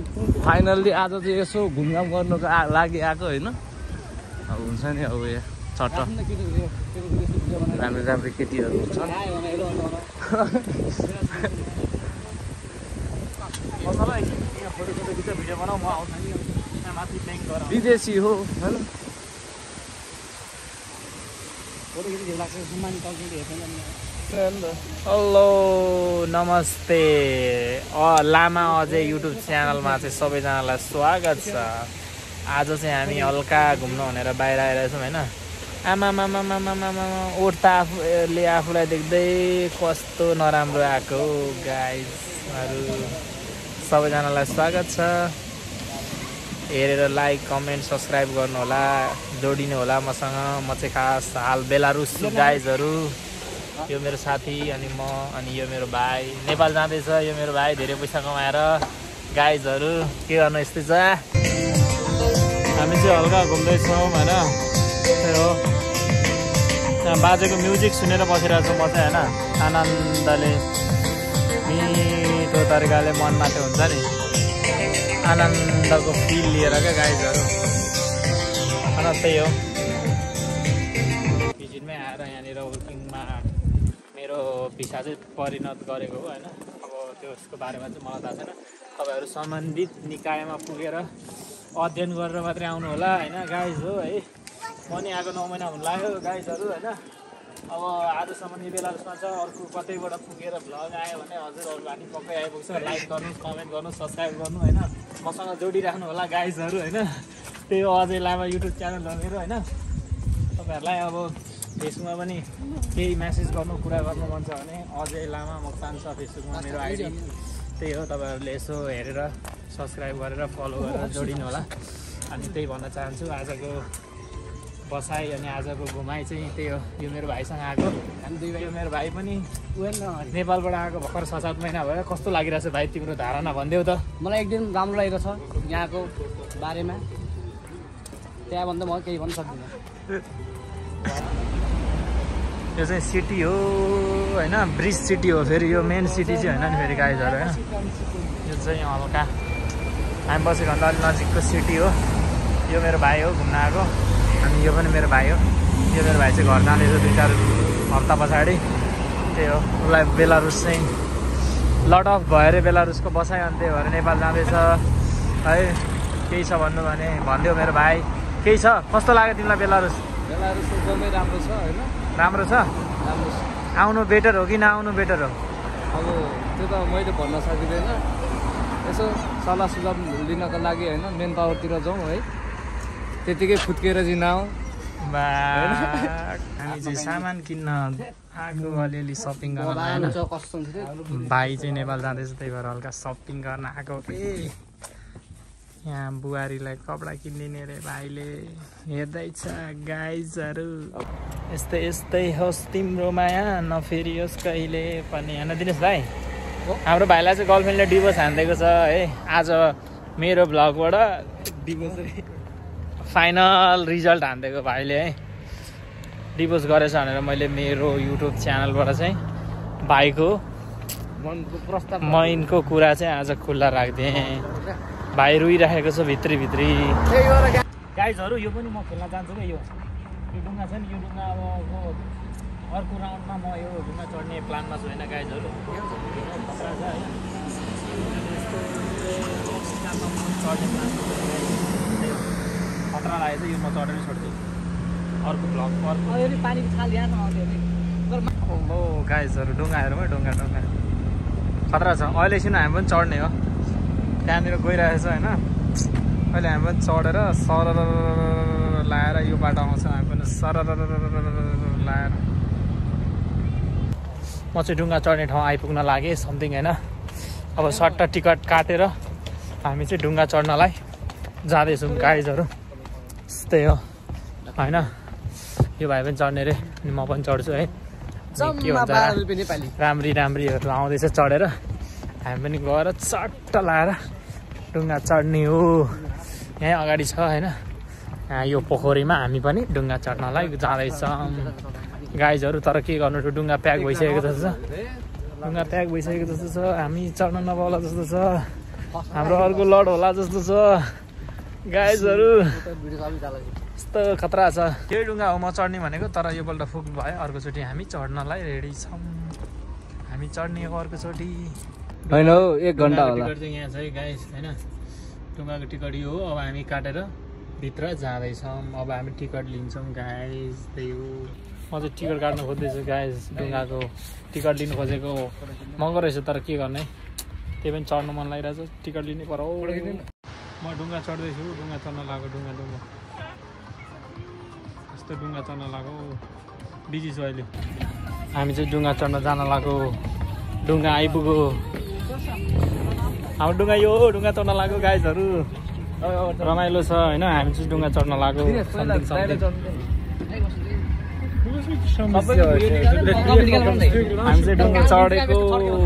Finally आज चाहिँ यसो घुमघाम गर्नुको लागि आएको होइन। अब हुन्छ नि अब यहाँ चट्ट राम्रो राम्रो केटीहरू हुन्छन्। विदेशी हो होइन। हेलो नमस्ते। लामा अजय युट्युब च्यानलमा चाहिँ सबैजनालाई स्वागत छ। आज चाहिँ हामी हल्का घुम्नु भनेर बाहिर आइरहेछौँ होइन। आमामामामामामा ओठ त आफूले आफूलाई देख्दै कस्तो नराम्रो आएको गाइजहरू। सबैजनालाई स्वागत छ। हेरेर लाइक कमेन्ट सब्सक्राइब गर्नु होला, जोडिनु होला मसँग। म चाहिँ खास हाल बेलारुस छु गाइजहरू। यो मेरो साथी अनि म अनि यो मेरो भाइ नेपाल जाँदैछ। यो मेरो भाइ धेरै पैसा कमाएर गाइजहरू के गर्नु यस्तै छ। हामी चाहिँ हल्का घुम्दैछौँ होइन। त्यही हो त्यहाँ बाजेको म्युजिक सुनेर बसिरहेको छु म चाहिँ होइन। आनन्दले मिठो तरिकाले मनमा चाहिँ हुन्छ नि आनन्दको फिल लिएर क्या गाइजहरू। अनि त्यही हो भिजिटमै आएर यहाँनिर वर्किङमा मेरो भिसा चाहिँ परिणत गरेको हो होइन। अब त्यसको बारेमा चाहिँ मलाई थाहा छैन। तपाईँहरू सम्बन्धित निकायमा पुगेर अध्ययन गरेर मात्रै आउनु होला होइन गाइज हो है। म नि आएको 9 महिना हुन लाग्यो गाइजहरू होइन। अब आजसम्म नि बेलारुसमा छ। अर्को कतैबाट पुगेर भ्लग आयो भने हजुरहरू हामी पक्कै आइपुग्छ। लाइक गर्नुहोस्, कमेन्ट गर्नुहोस्, सब्सक्राइब गर्नु होइन। मसँग जोडिराख्नु होला गाइजहरू होइन। त्यही हो अजय लामा युट्युब च्यानल हो मेरो होइन। तपाईँहरूलाई अब फेसबुकमा पनि केही म्यासेज गर्नु कुरा गर्नु मन छ भने अजय लामा मोक्तान छ फेसबुकमा मेरो आइडी। त्यही हो तपाईँहरूले यसो हेरेर सब्सक्राइब गरेर फलो गरेर जोडिनु होला। अनि त्यही भन्न चाहन्छु। आजको बसाइ अनि आजको घुमाइ चाहिँ त्यही हो। यो मेरो भाइसँग आएको। यो मेरो भाइ पनि नेपालबाट आएको भर्खर 6-7 महिना भयो। कस्तो लागिरहेछ भाइ तिम्रो धारणा भनिदेऊ त। मलाई एकदम राम्रो लागेको छ यहाँको बारेमा। त्यहाँभन्दा म केही भन्न सक्दिनँ। यो चाहिँ सिटी हो होइन। ब्रिज सिटी हो फेरि। यो मेन सिटी चाहिँ होइन नि फेरि गाइजहरू होइन। यो चाहिँ हल्का हामी बसेको भन्दा अलिक नजिकको सिटी हो। यो मेरो भाइ हो घुम्न आएको। अनि यो पनि मेरो भाइ हो। यो मेरो भाइ चाहिँ घर जाँदैछ 2-4 हप्ता पछाडि। त्यही हो उसलाई बेलारुस चाहिँ लट अफ भयो अरे बेलारुसको बसाइ। अनि त्यही भएर नेपाल जाँदैछ है। केही छ भन्नु भने भनिदेऊ मेरो भाइ। केही छ कस्तो लाग्यो तिमीलाई बेलारुस? बेलारुस एकदमै राम्रो छ होइन। राम्रो छ। राम्रो छ। आउनु बेटर हो कि नआउनु बेटर हो? अब त्यो त मैले भन्न सकिँदैन। यसो सल्लाह सुझाव लिनको लागि होइन मेन पावरतिर जाउँ है। त्यतिकै फुत्केर चाहिँ नआउँ। हामी चाहिँ सामान किन्न आएको अलिअलि सपिङ गर्न होइन। भाइ चाहिँ नेपाल जाँदैछ त्यही भएर हल्का सपिङ गर्न आएको के। यहाँ बुहारीलाई कपडा किनिदिने अरे भाइले हेर्दैछ गाइजहरू। यस्तै यस्तै होस् तिम्रो माया नफेरियोस् कहिले पनि। हेर्न दिनुहोस् भाइ। हाम्रो भाइलाई चाहिँ गर्लफ्रेन्डले डिभोर्स हानिदिएको छ है। आज मेरो भ्लगबाट डिभोर्स फाइनल रिजल्ट हानिदिएको भाइले है। डिभोर्स गरेछ भनेर मैले मेरो युट्युब च्यानलबाट चाहिँ भाइको मनको कुरा चाहिँ आज खुल्ला राखिदिएँ। भाइ रोइराखेको छ भित्री गाइजहरू। यो पनि म खेल्न चाहन्छु क्या। यो डुङ्गा छ नि। यो डुङ्गा अब अर्को राउन्डमा म यो डुङ्गा चढ्ने प्लानमा छु होइन गाइजहरू। खतरा छ है। चढ्ने प्लान खतरा लागेको छ। यो म चढेर छोड्छु। अर्को भ्लग अर्को पानीको छाल यहाँ हो गाइजहरू। डुङ्गा हेरौँ है। डुङ्गा खतरा छ। अहिले एकछिन हामी पनि चढ्ने हो। त्यहाँनिर गइरहेको छ होइन। अहिले हामी पनि चढेर सरर लाएर यो बाटो आउँछौँ। हामी पनि सरर लाएर म चाहिँ डुङ्गा चढ्ने ठाउँ आइपुग्न लागेँ समथिङ होइन। अब सट्ट टिकट काटेर हामी चाहिँ डुङ्गा चढ्नलाई जाँदैछौँ गाइजहरू। त्यस्तै हो होइन। यो भाइ पनि चढ्ने रे अनि म पनि चढ्छु है। के भन्छ राम्रीहरू आउँदैछ चढेर। हामी पनि गएर चट्ट लाएर डुङ्गा चढ्ने हो। यहीँ अगाडि छ होइन। यहाँ यो पोखरीमा हामी पनि डुङ्गा चढ्नलाई जाँदैछौँ गाइजहरू। तर के गर्नु डुङ्गा प्याक भइसकेको जस्तो छ। हामी चढ्न नपाउला जस्तो छ। हाम्रो अर्को लड होला जस्तो छ गाइजहरू। यस्तो खतरा छ। यही डुङ्गा हो म चढ्ने भनेको, तर योपल्ट फुक भयो। अर्कोचोटि हामी चढ्नलाई रेडी छौँ। हामी चढ्ने हो अर्कोचोटि। होइन हौ 1 घन्टा होला। टिकट चाहिँ यहाँ छ है गाइस होइन। डुङ्गाको टिकट यो हो। अब हामी काटेर भित्र जाँदैछौँ। अब हामी टिकट लिन्छौँ गाइस। त्यही हो। म चाहिँ टिकट काट्न खोज्दैछु गाइस। डुङ्गाको टिकट लिनु खोजेको महँगो रहेछ, तर के गर्ने, त्यही पनि चढ्नु मन लागिरहेछ। टिकट लिनु पर्यो। म डुङ्गा चढ्दैछु। डुङ्गा चढ्न लाग्यो। डुङ्गा यस्तो डुङ्गा चढ्न लाग्यो। बिजी छु अहिले। हामी चाहिँ डुङ्गा चढ्न जान लाग्यो। डुङ्गा आइपुग्यो। हाम्रो डुङ्गा यो हो। डुङ्गा चढ्न लाग्यो गाइजहरू। रमाइलो छ होइन। हामी चाहिँ डुङ्गा चढ्न लाग्यो। हामी चाहिँ डुङ्गा चढेको।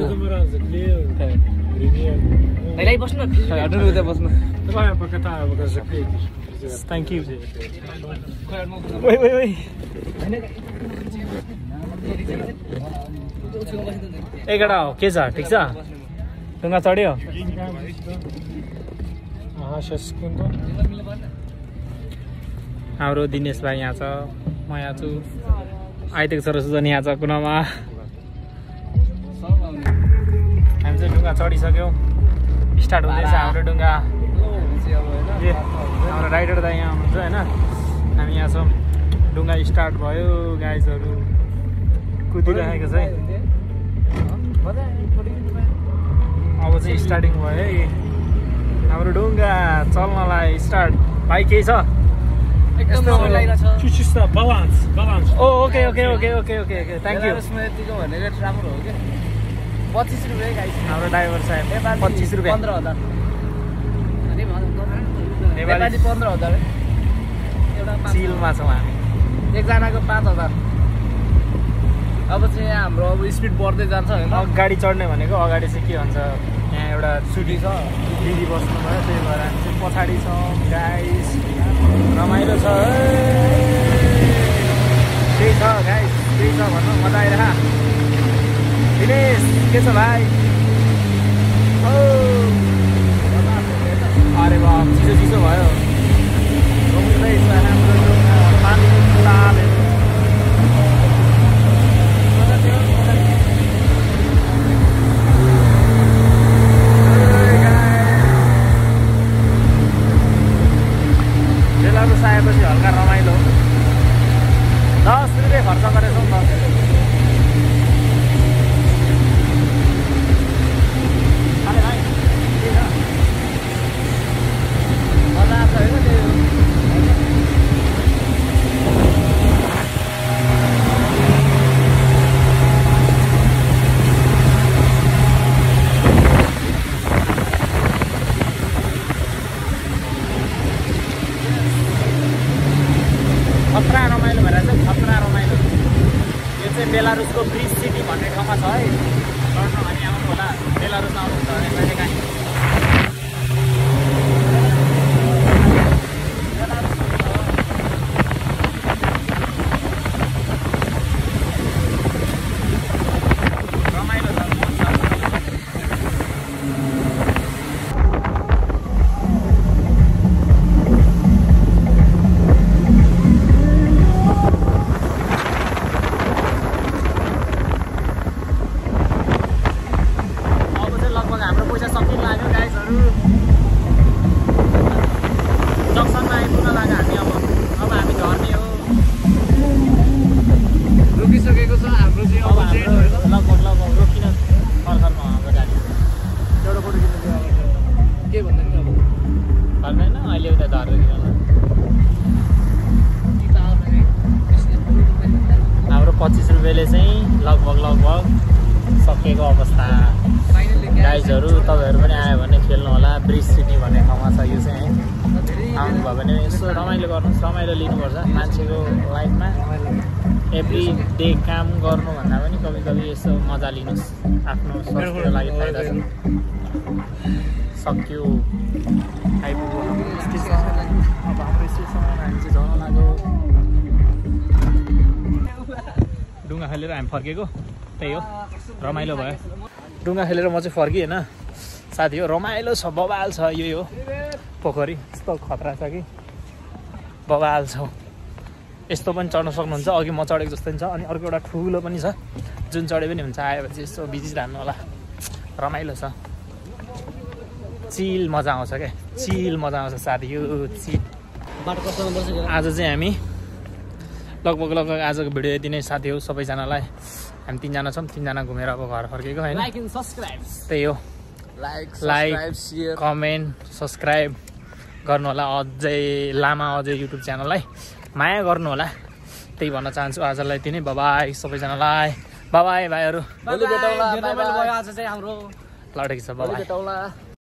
Thank you. एघार हो के छ? ठिक छ? डुङ्गा चढ्यो। हाम्रो दिनेश भाइ यहाँ छ। म यहाँ छु। आइतेको छोरा सुजन यहाँ छ कुनामा। हामी चाहिँ डुङ्गा चढिसक्यौँ। स्टार्ट हुँदैछ हाम्रो डुङ्गा। हाम्रो राइडर दाइ यहाँ हुनुहुन्छ होइन। हामी यहाँ छौँ। डुङ्गा स्टार्ट भयो गाइजहरू। कुदिरहेको छ है। अब चाहिँ स्टार्टिङ भयो है हाम्रो डुङ्गा चल्नलाई। स्टार्ट भाइ केही छ? Okay thank you. राम्रो हो क्या। 25 रुपियाँ गाइस। हाम्रो ड्राइभर साहेब 25 रुपियाँ। 15,000 नेपाली 15,000। एउटा चिलमा छौँ हामी। एकजनाको 5,000। अब चाहिँ हाम्रो अब स्पिड बढ्दै जान्छ होइन। अगाडि चढ्ने भनेको अगाडि चाहिँ के भन्छ, यहाँ एउटा छुट्टी छ, दिदी बस्नु भयो। त्यही भएर हामी चाहिँ पछाडि छौँ गाइस। रमाइलो छ। त्यही छ गाइस। त्यही छ भन्नु। मजा आइरह। दिनेश के छ भाइ? अरे बाप चिसो चिसो भयो। पानी तालेको। बेलाको आएपछि हल्का रमाइलो। 10 रुपियाँ खर्च गरेछौँ। 10 रुपियाँ। मजा आएको होइन त्यो। खतरा रमाइलो भएर चाहिँ खतरा रमाइलो। यो चाहिँ बेलारुसको ब्रिज सिटी भन्ने ठाउँमा छ है। चढ्नु भने आउनु होला। बेलारुस आउनुहुन्छ भने कहिले काहीँ। रमाइलो छ। हाम्रो 25 रुपियाँले चाहिँ लगभग सकिएको अवस्था। गाइजहरू तपाईँहरू पनि आयो भने खेल्नु होला। ब्रिज सिटी भन्ने ठाउँमा छ यो चाहिँ है। आउनुभयो भने यसो रमाइलो गर्नुहोस्। रमाइलो लिनुपर्छ मान्छेको लाइफमा। एभ्री डे काम गर्नुभन्दा पनि कभी कभी यसो मजा लिनुहोस्। आफ्नो स्वास्थ्यको लागि फाइदा छ। सक्यो आइपुग्यो स्टेसन। अब हाम्रो स्टेसन हामी चाहिँ झर्न लाग्यो। डुङ्गा खेलेर हामी फर्केको त्यही हो। रमाइलो भयो। डुङ्गा खेलेर म चाहिँ फर्केँ होइन। साथी हो रमाइलो छ बबाल छ यो पोखरी यस्तो खतरा छ कि बबाल छ यस्तो पनि चढ्न सक्नुहुन्छ अघि म चढेको जस्तो नि छ अनि अर्को एउटा ठुलो पनि छ जुन चढे पनि हुन्छ आएपछि यसो भिजिरहनु होला रमाइलो छ चिल मजा आउँछ क्या चिल मजा आउँछ साथी यो चिल आज चाहिँ हामी लगभग आजको भिडियो यति नै साथी हो सबैजनालाई हामी 3 जना छौँ 3 जना घुमेर अब घर फर्केको होइन त्यही हो लाइक कमेन्ट सब्सक्राइब गर्नु होला अझै लामा अझै युट्युब च्यानललाई माया गर्नु होला त्यही भन्न चाहन्छु आजलाई यति नै बाबाई सबैजनालाई बाबाई भाइहरू भोलि भेटौँला आज चाहिँ हाम्रो ल ठिक छ बाबाई